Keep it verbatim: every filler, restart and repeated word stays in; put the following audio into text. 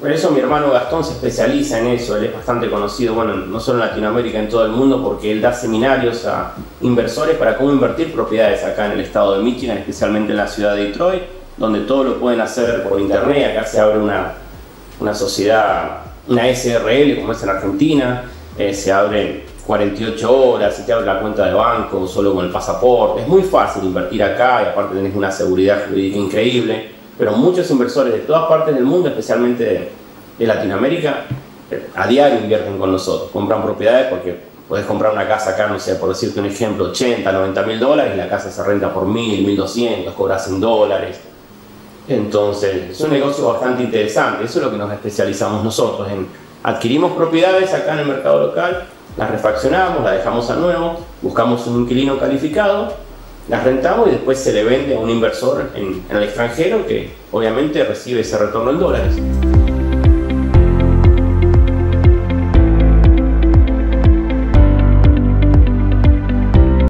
Por eso mi hermano Gastón se especializa en eso. Él es bastante conocido, bueno, no solo en Latinoamérica, en todo el mundo, porque él da seminarios a inversores para cómo invertir propiedades acá en el estado de Michigan, especialmente en la ciudad de Detroit, donde todo lo pueden hacer por internet. Acá se abre una, una sociedad, una S R L, como es en Argentina, eh, se abre cuarenta y ocho horas, se te abre la cuenta de banco solo con el pasaporte. Es muy fácil invertir acá y aparte tenés una seguridad jurídica increíble. Pero muchos inversores de todas partes del mundo, especialmente de, de Latinoamérica, a diario invierten con nosotros. Compran propiedades porque podés comprar una casa acá, no sé, por decirte un ejemplo, ochenta, noventa mil dólares y la casa se renta por mil, mil doscientos, cobras en dólares. Entonces, es un negocio bastante interesante. Eso es lo que nos especializamos nosotros, en adquirimos propiedades acá en el mercado local, las refaccionamos, las dejamos a nuevo, buscamos un inquilino calificado, las rentamos y después se le vende a un inversor en, en el extranjero que obviamente recibe ese retorno en dólares.